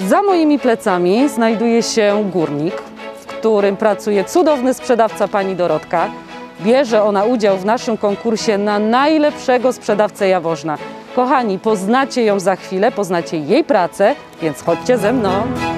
Za moimi plecami znajduje się górnik, w którym pracuje cudowny sprzedawca pani Dorotka. Bierze ona udział w naszym konkursie na najlepszego sprzedawcę Jaworzna. Kochani, poznacie ją za chwilę, poznacie jej pracę, więc chodźcie ze mną.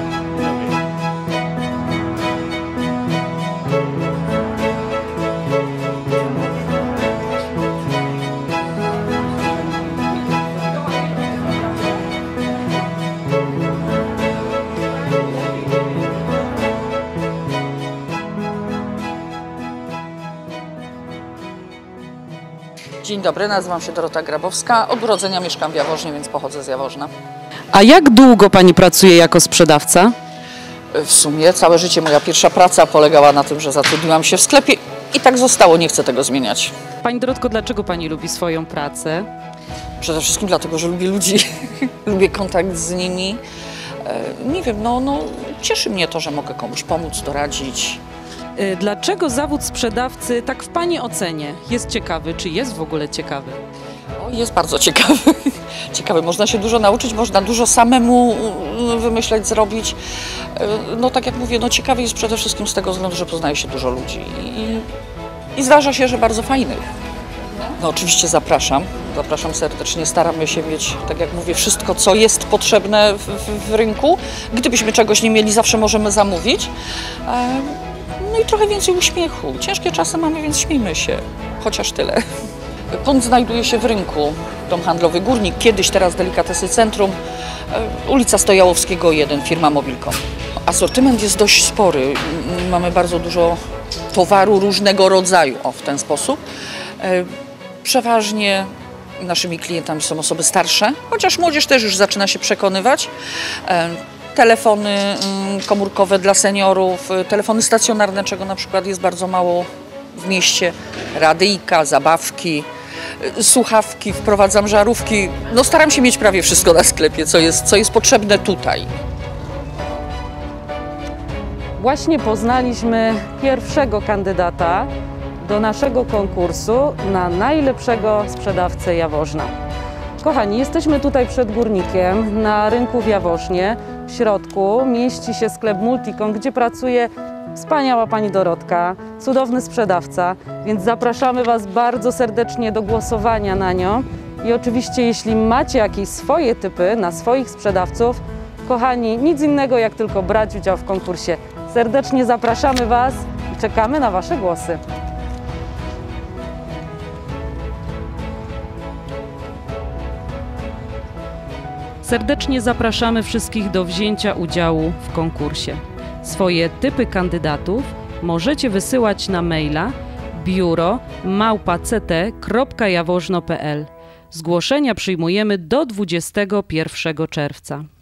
Dzień dobry, nazywam się Dorota Grabowska. Od urodzenia mieszkam w Jaworznie, więc pochodzę z Jaworzna. A jak długo pani pracuje jako sprzedawca? W sumie całe życie moja pierwsza praca polegała na tym, że zatrudniłam się w sklepie i tak zostało, nie chcę tego zmieniać. Pani Dorotko, dlaczego pani lubi swoją pracę? Przede wszystkim dlatego, że lubię ludzi, lubię kontakt z nimi. Nie wiem, cieszy mnie to, że mogę komuś pomóc, doradzić. Dlaczego zawód sprzedawcy, tak w pani ocenie, jest ciekawy? Czy jest w ogóle ciekawy? Jest bardzo ciekawy. Ciekawy, można się dużo nauczyć, można dużo samemu wymyśleć, zrobić. Tak jak mówię, ciekawy jest przede wszystkim z tego względu, że poznaje się dużo ludzi i zdarza się, że bardzo fajnych. Oczywiście zapraszam serdecznie, staramy się mieć, tak jak mówię, wszystko, co jest potrzebne w rynku. Gdybyśmy czegoś nie mieli, zawsze możemy zamówić. I trochę więcej uśmiechu. Ciężkie czasy mamy, więc śmiejmy się. Chociaż tyle. Punkt znajduje się w rynku. Dom handlowy Górnik, kiedyś, teraz Delikatesy Centrum. Ulica Stojałowskiego 1, firma Mobilcom. Asortyment jest dość spory. Mamy bardzo dużo towaru różnego rodzaju, w ten sposób. Przeważnie naszymi klientami są osoby starsze, chociaż młodzież też już zaczyna się przekonywać. Telefony komórkowe dla seniorów, telefony stacjonarne, czego na przykład jest bardzo mało w mieście, radyjka, zabawki, słuchawki, wprowadzam żarówki. Staram się mieć prawie wszystko na sklepie, co jest potrzebne tutaj. Właśnie poznaliśmy pierwszego kandydata do naszego konkursu na najlepszego sprzedawcę Jaworzna. Kochani, jesteśmy tutaj przed Górnikiem na rynku w Jaworznie. W środku mieści się sklep Multicom, gdzie pracuje wspaniała pani Dorotka, cudowny sprzedawca, więc zapraszamy Was bardzo serdecznie do głosowania na nią. I oczywiście, jeśli macie jakieś swoje typy na swoich sprzedawców, kochani, nic innego jak tylko brać udział w konkursie. Serdecznie zapraszamy Was i czekamy na Wasze głosy. Serdecznie zapraszamy wszystkich do wzięcia udziału w konkursie. Swoje typy kandydatów możecie wysyłać na maila biuro@ct.jaworzno.pl. Zgłoszenia przyjmujemy do 21 czerwca.